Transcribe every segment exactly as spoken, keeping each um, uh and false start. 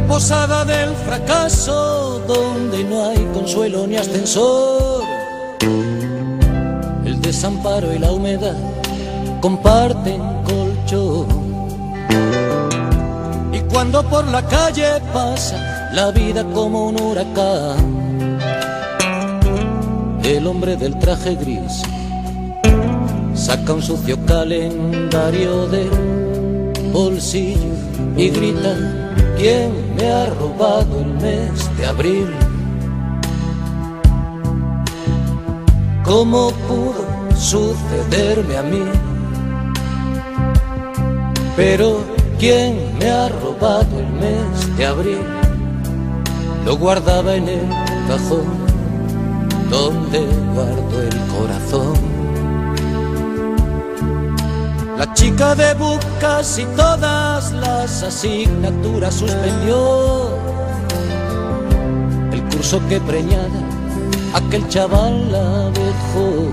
posada del fracaso, donde no hay consuelo ni ascensor. El desamparo y la humedad comparten colchón. Y cuando por la calle pasa la vida como un huracán, el hombre del traje gris saca un sucio calendario del bolsillo y grita: ¿quién me ha robado el mes de abril? ¿Cómo pudo sucederme a mí? Pero ¿quién me ha robado el mes de abril? Lo guardaba en el cajón donde guardo el corazón. La chica de casi todas las asignaturas suspendió. El curso que preñada aquel chaval la dejó.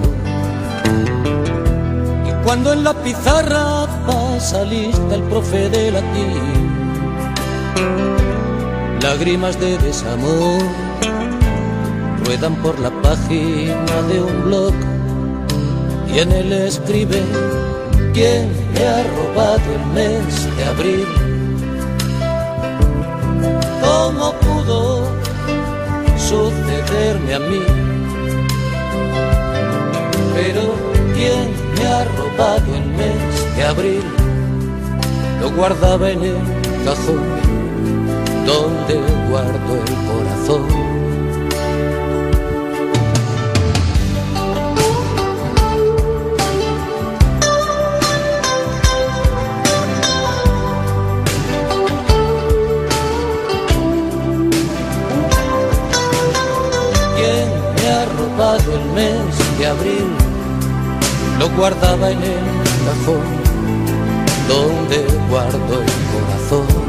Y cuando en la pizarra pasa lista el profe de latín, lágrimas de desamor ruedan por la página de un blog, y en él escribe: ¿quién me ha robado el mes de abril? ¿Cómo pudo sucederme a mí? Pero ¿quién me ha robado el mes de abril? Lo guardaba en el cajón donde guardo el corazón. El mes de abril lo guardaba en el cajón donde guardo el corazón.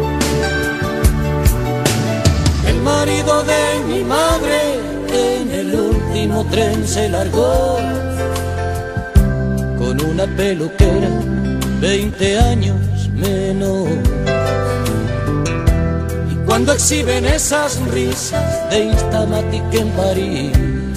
El marido de mi madre en el último tren se largó con una peluquera veinte años menos. Y cuando exhiben esas risas de Instamatic en París,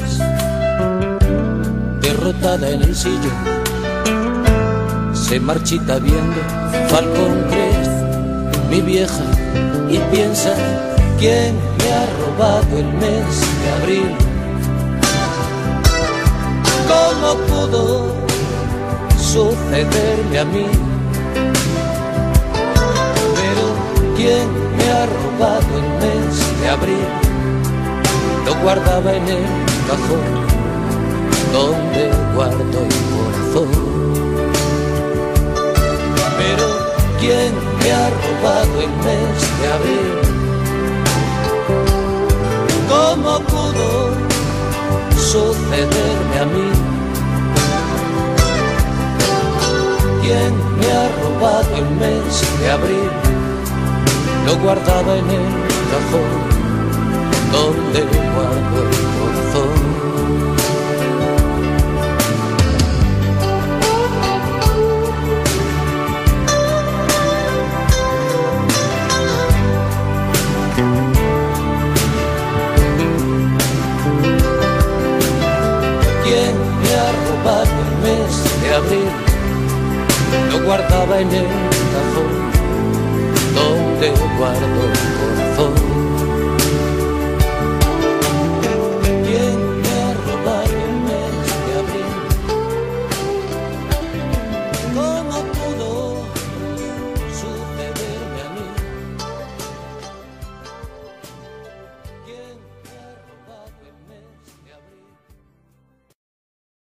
derrotada en el sillón, se marchita viendo Falcon Crest, mi vieja, y piensa: ¿quién me ha robado el mes de abril? ¿Cómo pudo sucederme a mí? Pero ¿quién me ha robado el mes de abril? Lo guardaba en el cajón donde guardo el corazón. Pero ¿quién me ha robado el mes de abril? ¿Cómo pudo sucederme a mí? ¿Quién me ha robado el mes de abril? Lo guardaba en el cajón donde guardo el corazón. El mes de abril lo guardaba en el cajón donde guardo el corazón.